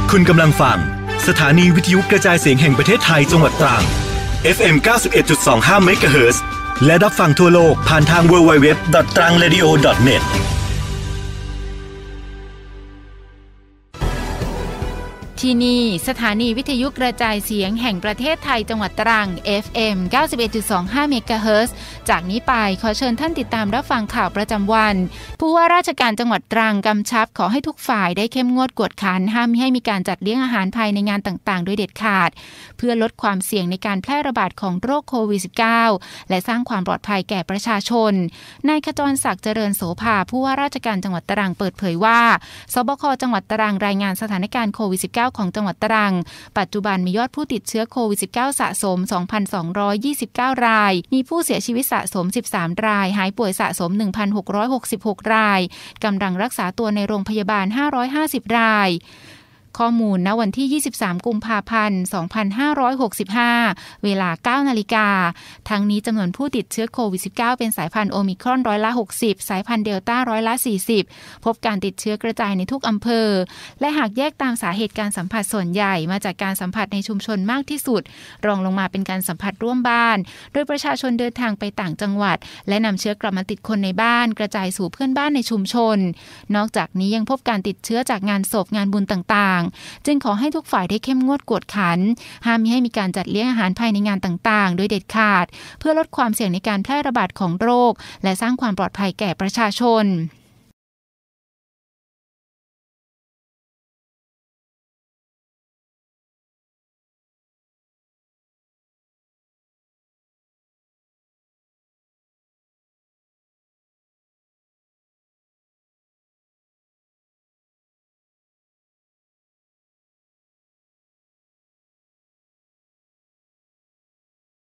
คุณกำลังฟังสถานีวิทยุกระจายเสียงแห่งประเทศไทยจังหวัดตรัง FM 91.25 MHz และรับฟังทั่วโลกผ่านทาง www.trangradio.net ที่นี่สถานีวิทยุกระจายเสียงแห่งประเทศไทยจังหวัดตรัง FM 91.25 MHz จากนี้ไปขอเชิญท่านติดตามรับฟังข่าวประจำวันผู้ว่าราชการจังหวัดตรังกำชับขอให้ทุกฝ่ายได้เข้มงวดกวดขันห้ามไม่ให้มีการจัดเลี้ยงอาหารภายในงานต่างๆโดยเด็ดขาดเพื่อลดความเสี่ยงในการแพร่ระบาดของโรคโควิด -19 และสร้างความปลอดภัยแก่ประชาชนนายขจรศักดิ์เจริญโสภาผู้ว่าราชการจังหวัดตรังเปิดเผยว่าสบคจังหวัดตรังรายงานสถานการณ์โควิด -19 ของจังหวัดตรังปัจจุบันมียอดผู้ติดเชื้อโควิด -19 สะสม 2,229 รายมีผู้เสียชีวิตสะสม13รายหายป่วยสะสม 1,666 รายกำลังรักษาตัวในโรงพยาบาล550รายข้อมูลณวันที่23กุมภาพันธ์2565เวลา 9 นาฬิกาทั้งนี้จำนวนผู้ติดเชื้อโควิด -19 เป็นสายพันธุ์โอมิครอน60%สายพันธุ์เดลต้า40%พบการติดเชื้อกระจายในทุกอำเภอและหากแยกตามสาเหตุการสัมผัสส่วนใหญ่มาจากการสัมผัสในชุมชนมากที่สุดรองลงมาเป็นการสัมผัสร่วมบ้านโดยประชาชนเดินทางไปต่างจังหวัดและนำเชื้อกลับมาติดคนในบ้านกระจายสู่เพื่อนบ้านในชุมชนนอกจากนี้ยังพบการติดเชื้อจากงานศพงานบุญต่างๆจึงขอให้ทุกฝ่ายได้เข้มงวดกวดขันห้ามมิให้มีการจัดเลี้ยงอาหารภายในงานต่างๆโดยเด็ดขาดเพื่อลดความเสี่ยงในการแพร่ระบาดของโรคและสร้างความปลอดภัยแก่ประชาชน